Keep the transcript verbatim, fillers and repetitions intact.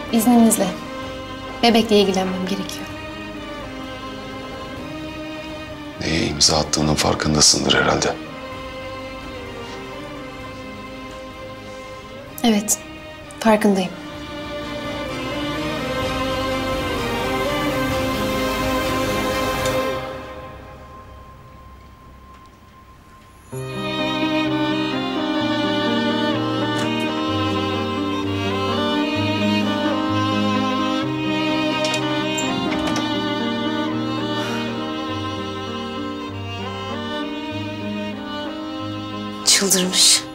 İzninizle. Bebekle ilgilenmem gerekiyor. Neye imza attığının farkındasındır herhalde. Evet, farkındayım. Çıldırmış.